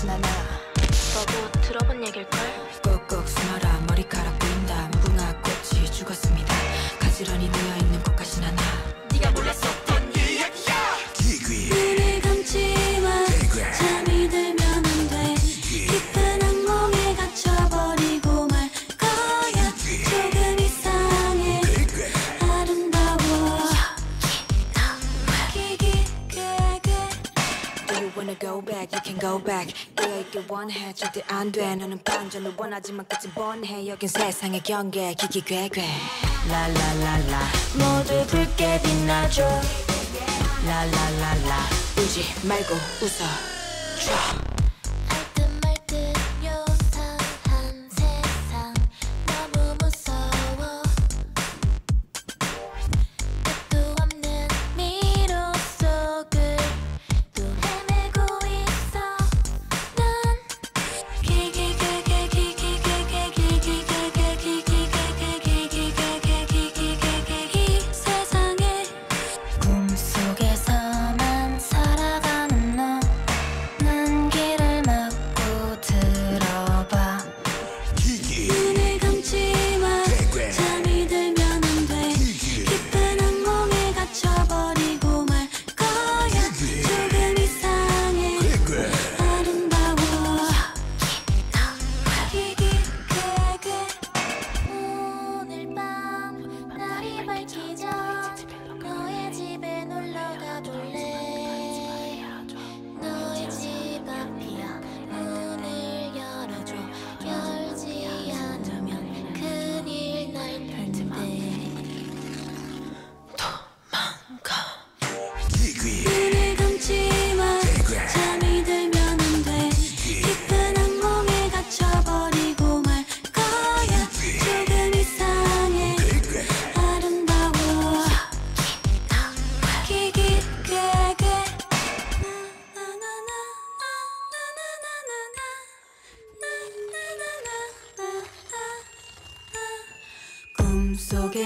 것까진 않아. 너도 들어본 얘길걸? 꼭꼭 숨어라 머리카락 보인다. 무궁화 꽃이 죽었습니다. 가지런히 놓여있는 꽃까진 않아. 네가 몰랐었던 일이야. 눈을 감지마 잠이 들면 안돼. 깊은 악몽에 갇혀버리고 말 거야. 조금 이상해 아름다워. Do you wanna go back? You can go back. 깨어있길 원해 절대 안돼. 너는 반전을 원하지만 끝은 뻔해. 여긴 세상의 경계 기기괴괴. 라라라라 모두 붉게 빛나줘. 라라라라 울지 말고 웃어줘. 알듯 말듯 요상한 세상 너무 무서워. 끝도 없는 미로 속을 또 헤매고 있어. 난 이 세상에 꿈속에서만 살아가는 너. 난 길을 막고 들어봐. 눈을 감지마 잠이 들면 안돼. 깊은 악몽에 갇혀버리고 말 거야. 조금 이상해 아름다워. 오늘 밤 날이 밝기 전 너의 집에 놀러가 볼래. 너의 집 앞이야. 문을 열어줘. 열지 않으면 큰일 날 텐데. 눈을 감지마 잠이 들면 안돼. 깊은 악몽에 갇혀버리고 말 거야. 조금 이상해 아름다워. 꿈속에